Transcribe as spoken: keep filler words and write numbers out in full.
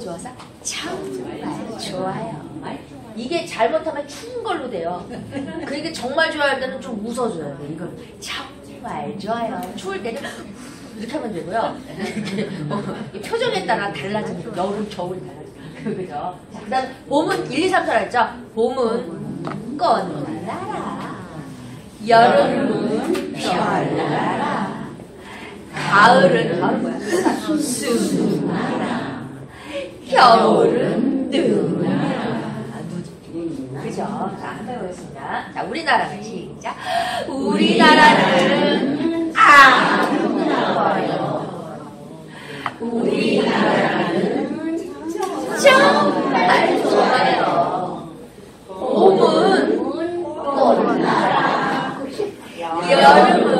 좋아서 정말 좋아요. 이게 잘못하면 추운 걸로 돼요. 그러니까 정말 좋아할 때는 좀 웃어줘야 돼. 이걸 정말 좋아요. 추울 때는 이렇게 하면 되고요. 이 표정에 따라 달라지는 여름, 겨울이 달라지는 그죠? 자, 그 다음 봄은 일, 이, 삼, 사라 했죠? 봄은 꽃날라, 여름은 별나라, 가을은 가을은 뭐야? 수나라, 겨울은 눈나라. 그죠? 자, 한번 해보겠습니다. 자, 우리나라는 시작. 우리나라는 아름다워요. 우리나라는 정말 좋아요. 봄은 꽃나라, 여름은